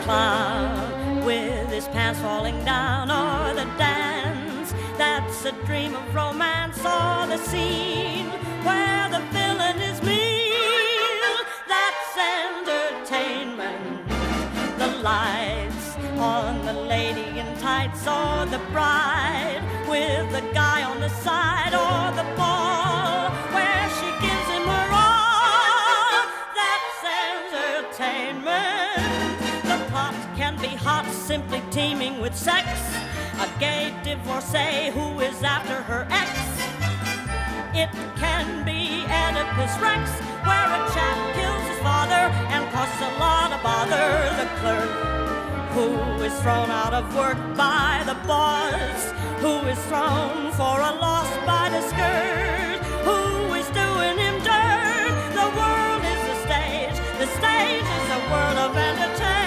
clown with his pants falling down, or the dance that's a dream of romance, or the scene where the villain is mean. That's entertainment. The lights on the lady in tights, or the bride with the guy on the side, or the ball where she gives him her all. That's entertainment. The plot can be hot, simply teeming with sex. A gay divorcee who is after her ex. It can be Oedipus Rex, where a chap kills his father and causes a lot of bother. The clerk who is thrown out of work by the boss, who is thrown for a loss by the skirt, who is doing him dirt. The world is a stage, the stage is a world of entertainment.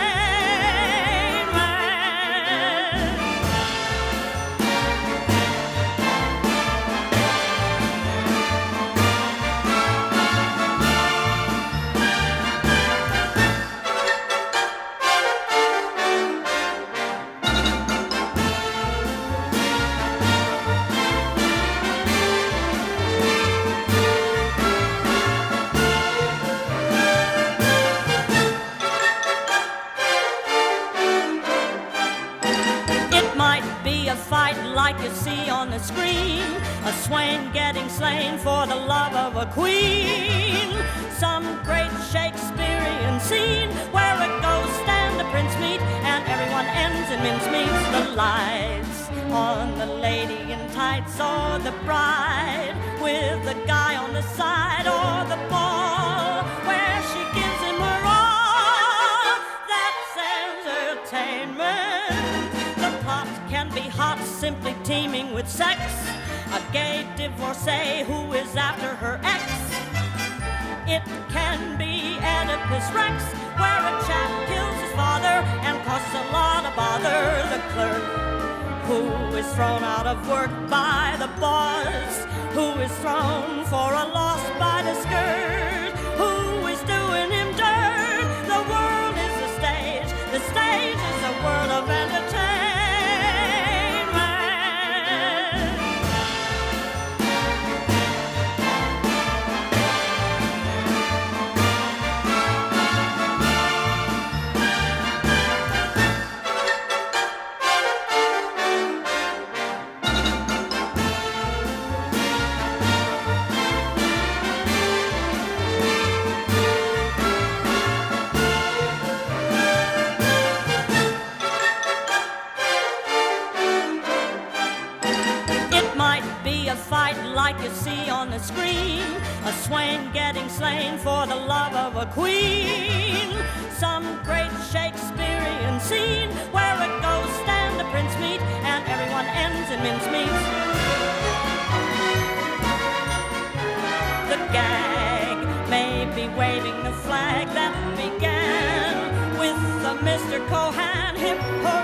A fight like you see on the screen, a swain getting slain for the love of a queen. Some great Shakespearean scene where a ghost and a prince meet and everyone ends in mincemeats. The lights on the lady in tights, or the bride with the guy on the side, or the ball where she gives him her all. That's entertainment. The plot can be hot, simply teeming with sex. A gay divorcee who is after her ex. It can be Oedipus Rex, where a chap kills his father and causes a lot of bother. The clerk who is thrown out of work by the boss, who is thrown for a loss by the skirt, who is doing him dirt. The world is a stage, the stage is a world of entertainment. A fight like you see on the screen, a swain getting slain for the love of a queen. Some great Shakespearean scene where a ghost and a prince meet and everyone ends in mincemeats. The gag may be waving the flag that began with the Mr. Cohan hip hooray.